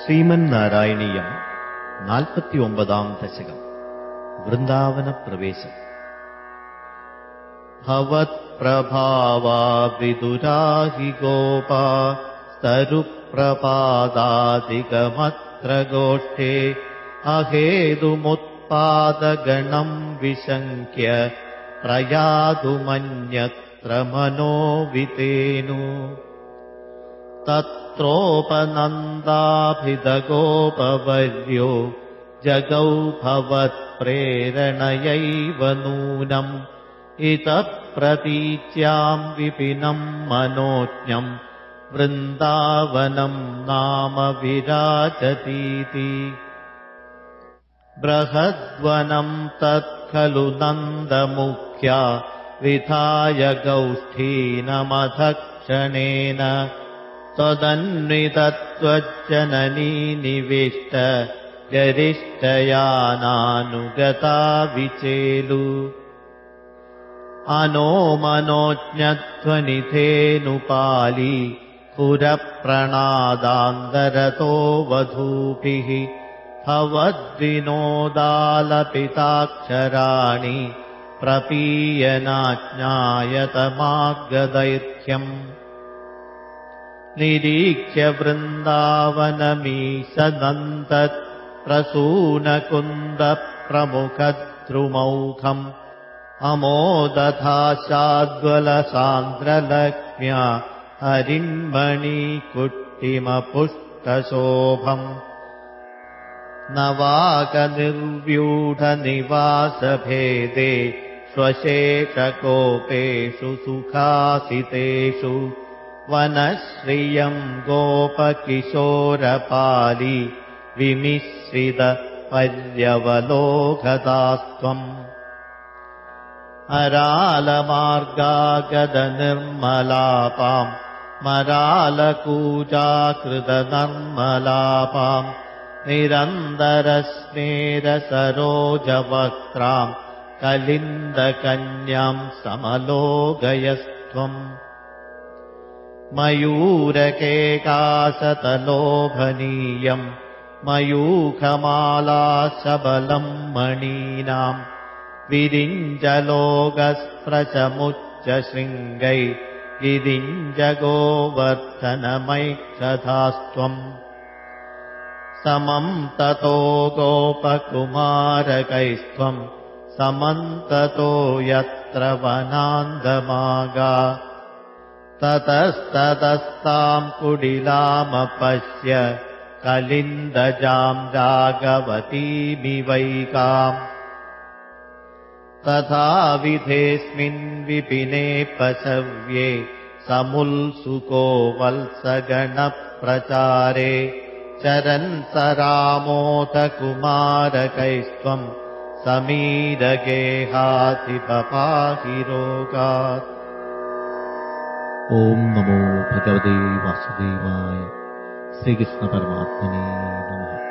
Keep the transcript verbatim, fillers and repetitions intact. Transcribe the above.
ശ്രീമന്നാരായണീയം നാൽപ്പത്തിയൊമ്പതാം ദശകം. വൃന്ദാവനപ്രവേശം. ഭവത്പ്രഭാവാ വിദുരാഹി ഗോപാ തരുപ്രപാദാദികമത്ര ഗോഷ്ഠേ അഹേതുമുത്പാദഗണം വിശങ്ക്യ പ്രയാതുമന്യത്ര മനോവിതേനു. തത്രോപനന്ദാഭിതഗോപവർയോ ജഗൗ ഭവത്പ്രേരണയൈവ നൂനം ഇതഃ പ്രതീച്യാം വിപിനം മനോജ്ഞം വൃന്ദാവനം നാമ വിരാജതീതി. ബൃഹദ്വനം തത്ഖലു നന്ദമുഖ്യാ വിധായ ഗൗഷ്ഠീനമധക്ഷണേന ത്വദന്വിതത്വജ്ജനനീ നിവിഷ്ട ഗരിഷ്ഠയാനാനുഗതാ വിചേലു. അനോ മനോജ്ഞധ്വനിധേനുപാലി പുരപ്രണാദാന്തരതോ വധൂഭിഃ ഭവദ്വിനോദാലപിതാക്ഷരാണി പ്രപീയനാജ്ഞായതമാർഗദൈർഘ്യം. നിരീക്ഷ്യ വൃന്ദാവനമീശനന്ദത് പ്രസൂനകുന്ദപ്രമുഖദ്രുമൗഖം അമോദധാശാദ്വലസാന്ദ്രലക്ഷ്മ്യാ ഹരിൺമണീകുട്ടിമപുഷ്ടശോഭം. നവാകനിർവ്യൂഢനിവാസഭേദേ സ്വശേഷകോപേഷു സുഖാസിതേഷു വനശ്രിയം ഗോപകിശോരപാലി വിമിശ്രിത പര്യവലോകതാസ്ത്വം. അരാലമാർഗാഗതനിർമ്മലാപാം മരാലകൂജാകൃതനർമ്മലാപാം നിരന്തരസ്മേരസരോജവക്ത്രാം കലിന്ദകന്യാം സമലോകയസ്ത്വം. മയൂരകേകാശതലോഭനീയം മയൂഖമാലാശബലം മണീനാം വിരിഞ്ചലോകസ്ത്രചമുച്ചശൃംഗൈ ഗിരിഞ്ചഗോവർദ്ധനമൈക്ഷധാസ്ത്വം. സമം തതോ ഗോപകുമാരകൈസ്ത്വം സമന്തതോ യത്ര വനാന്തമാഗാ തതസ്തതസ്താം കുടിലാമപശ്യ കലിന്ദജാം രാഘവതീമിവൈകാം. തഥാവിധേസ്മിൻ വിപിനേ പശവ്യേ സമുത്സുകോ വത്സഗണപ്രചാരേ ചരൻ സരാമോദകുമാരകൈസ്ത്വം സമീരഗേഹാതിപപാഹിരോഗാത്. ഓം നമോ ഭഗവതേ വാസുദേവായ. ശ്രീകൃഷ്ണ പരമാത്മനേ നമഃ.